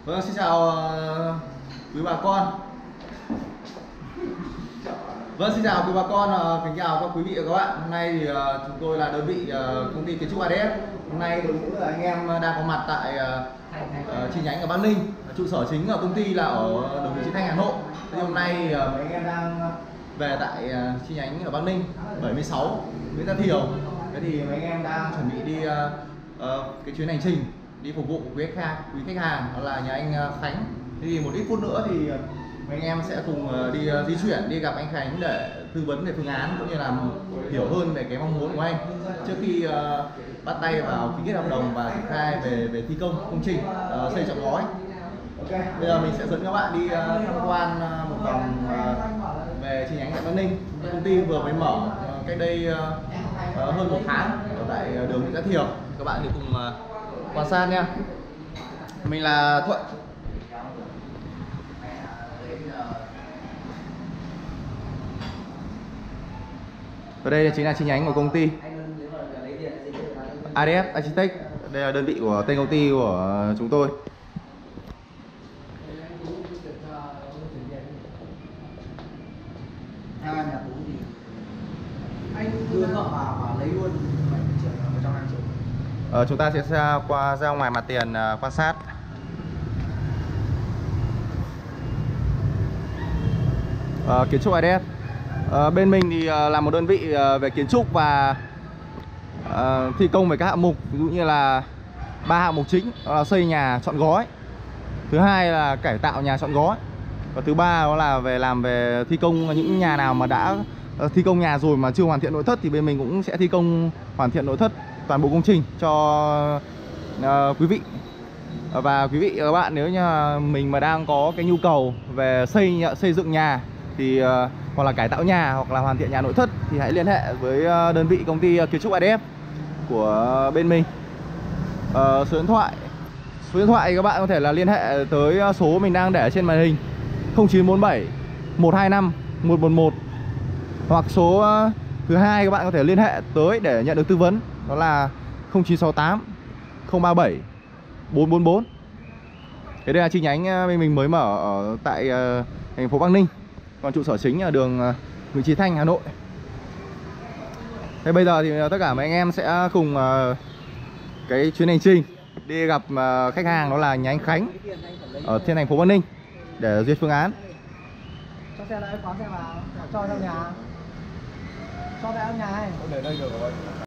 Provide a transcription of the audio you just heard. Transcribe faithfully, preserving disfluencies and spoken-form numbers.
Vâng, xin chào uh, quý bà con. Vâng, xin chào quý bà con, uh, kính chào các quý vị và các bạn. Hôm nay thì uh, chúng tôi là đơn vị uh, công ty kiến trúc a đê ép. Hôm nay đội ngũ là anh em đang có mặt tại uh, uh, chi nhánh ở Bắc Ninh. Trụ sở chính ở công ty là ở đường Nguyễn Chí Thanh, Hà Nội. Thì hôm nay uh, mấy anh em đang về tại uh, chi nhánh ở Bắc Ninh bảy mươi sáu Nguyễn Gia Thiều. Thế thì mấy anh em đang chuẩn bị đi uh, uh, cái chuyến hành trình đi phục vụ quý khách hàng, quý khách hàng đó là nhà anh Khánh. Thì một ít phút nữa thì mấy anh em sẽ cùng đi di chuyển đi gặp anh Khánh để tư vấn về phương án cũng như là hiểu hơn về cái mong muốn của anh trước khi uh, bắt tay vào ký kết hợp đồng và triển khai về về thi công công trình uh, xây trọn gói. Ok, bây giờ mình sẽ dẫn các bạn đi uh, tham quan uh, một vòng uh, về chi nhánh tại Bắc Ninh. Công ty vừa mới mở uh, cách đây uh, uh, hơn một tháng ở tại đường Nguyễn Gia Thiều. Các bạn thì cùng uh, quan sát nha. Mình là Thuận. Và đây chính là chi nhánh của công ty a đê ép Architect. Đây là đơn vị của tên công ty của chúng tôi. Theo em là bốn thì anh đưa họ vào và lấy luôn bảy mươi triệu một trăm hai mươi triệu. Ờ, chúng ta sẽ ra qua ra ngoài mặt tiền uh, quan sát. Uh, kiến trúc a đê ép. Uh, bên mình thì uh, là một đơn vị uh, về kiến trúc và uh, thi công về các hạng mục, ví dụ như là ba hạng mục chính, đó là xây nhà trọn gói, thứ hai là cải tạo nhà trọn gói, và thứ ba đó là về làm về thi công những nhà nào mà đã uh, thi công nhà rồi mà chưa hoàn thiện nội thất thì bên mình cũng sẽ thi công hoàn thiện nội thất toàn bộ công trình cho uh, quý vị. Và quý vị và các bạn, nếu như mình mà đang có cái nhu cầu về xây xây dựng nhà thì uh, hoặc là cải tạo nhà hoặc là hoàn thiện nhà nội thất thì hãy liên hệ với uh, đơn vị công ty uh, kiến trúc a đê ép của bên mình. Uh, số điện thoại số điện thoại các bạn có thể là liên hệ tới số mình đang để trên màn hình không chín bốn bảy một hai năm một một một, hoặc số uh, thứ hai các bạn có thể liên hệ tới để nhận được tư vấn, đó là không chín sáu tám không ba bảy bốn bốn bốn. Thế đây là chi nhánh bên mình mới mở ở tại uh, thành phố Bắc Ninh. Còn trụ sở chính là đường uh, Nguyễn Chí Thanh, Hà Nội. Thế bây giờ thì tất cả mấy anh em sẽ cùng uh, cái chuyến hành trình đi gặp uh, khách hàng, đó là nhà anh Khánh ở trên thành phố Bắc Ninh để duyệt phương án. Cho xe lại, khóa xe vào, cho trong nhà. Cho vào nhà này. Để đây được rồi.